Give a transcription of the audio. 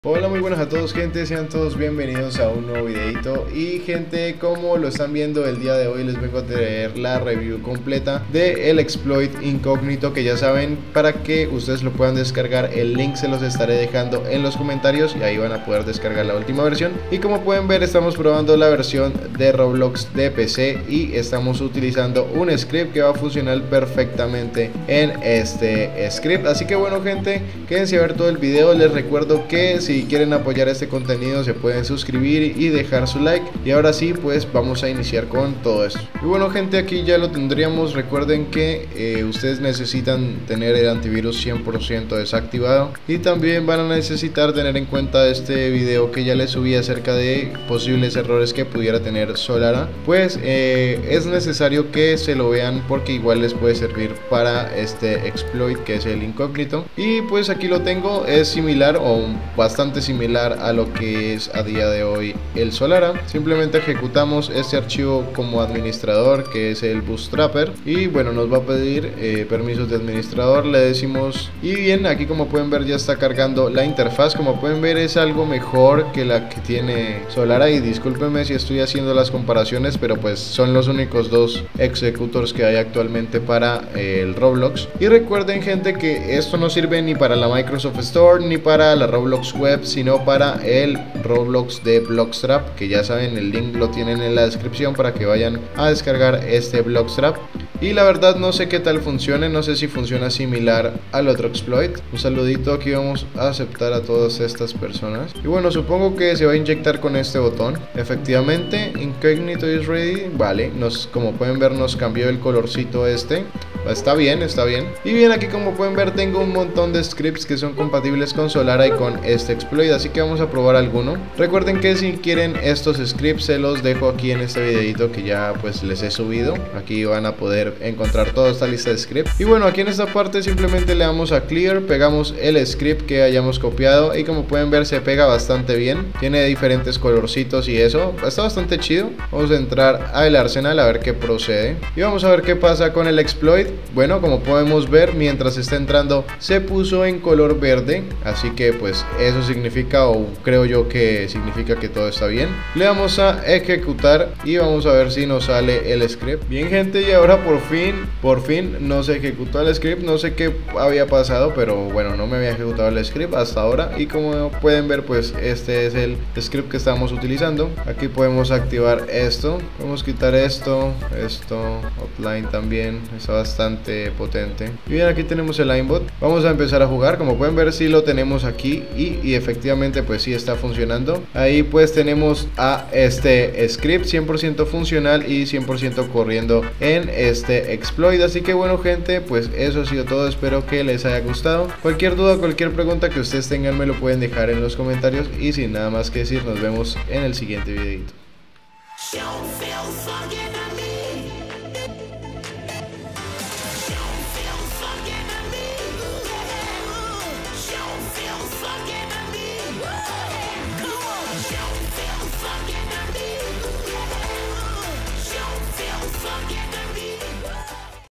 Hola, muy buenas a todos, gente, sean todos bienvenidos a un nuevo videito. Y gente, como lo están viendo, el día de hoy les vengo a traer la review completa de el exploit incógnito, que ya saben, para que ustedes lo puedan descargar, el link se los estaré dejando en los comentarios y ahí van a poder descargar la última versión. Y como pueden ver, estamos probando la versión de Roblox de PC y estamos utilizando un script que va a funcionar perfectamente en este script. Así que bueno, gente, quédense a ver todo el video. Les recuerdo que si quieren apoyar este contenido se pueden suscribir y dejar su like. Y ahora sí, pues vamos a iniciar con todo esto. Y bueno, gente, aquí ya lo tendríamos. Recuerden que ustedes necesitan tener el antivirus 100% desactivado, y también van a necesitar tener en cuenta este video que ya les subí acerca de posibles errores que pudiera tener Solara. Pues es necesario que se lo vean, porque igual les puede servir para este exploit que es el incógnito. Y pues aquí lo tengo, es similar o bastante similar a lo que es a día de hoy el Solara. Simplemente ejecutamos este archivo como administrador, que es el Bootstrapper, y bueno, nos va a pedir permisos de administrador. Le decimos, y bien, aquí como pueden ver ya está cargando la interfaz. Como pueden ver, es algo mejor que la que tiene Solara, y discúlpenme si estoy haciendo las comparaciones, pero pues son los únicos dos executors que hay actualmente para el Roblox. Y recuerden, gente, que esto no sirve ni para la Microsoft Store ni para la Roblox web, sino para el Roblox de Blockstrap, que ya saben, el link lo tienen en la descripción para que vayan a descargar este Blockstrap. Y la verdad no sé qué tal funcione, no sé si funciona similar al otro exploit. Un saludito, aquí vamos a aceptar a todas estas personas. Y bueno, supongo que se va a inyectar con este botón. Efectivamente, Incognito is ready. Vale, como pueden ver, nos cambió el colorcito este. Está bien, está bien. Y bien, aquí como pueden ver tengo un montón de scripts que son compatibles con Solara y con este exploit, así que vamos a probar alguno. Recuerden que si quieren estos scripts se los dejo aquí en este videito que ya pues les he subido. Aquí van a poder encontrar toda esta lista de scripts. Y bueno, aquí en esta parte simplemente le damos a clear, pegamos el script que hayamos copiado, y como pueden ver se pega bastante bien. Tiene diferentes colorcitos y eso está bastante chido. Vamos a entrar al arsenal a ver qué procede y vamos a ver qué pasa con el exploit. Bueno, como podemos ver, mientras está entrando se puso en color verde, así que pues eso significa, o creo yo que significa, que todo está bien. Le damos a ejecutar y vamos a ver si nos sale el script. Bien, gente, y ahora por fin nos ejecutó el script. No sé qué había pasado, pero bueno, no me había ejecutado el script hasta ahora. Y como pueden ver, pues este es el script que estamos utilizando. Aquí podemos activar esto, podemos quitar esto, offline también, está bastante potente. Y bien, aquí tenemos el aimbot. Vamos a empezar a jugar. Como pueden ver, sí lo tenemos aquí y efectivamente pues sí está funcionando. Ahí pues tenemos a este script 100% funcional y 100% corriendo en este exploit. Así que bueno, gente, pues eso ha sido todo. Espero que les haya gustado. Cualquier duda, cualquier pregunta que ustedes tengan me lo pueden dejar en los comentarios, y sin nada más que decir, nos vemos en el siguiente videito.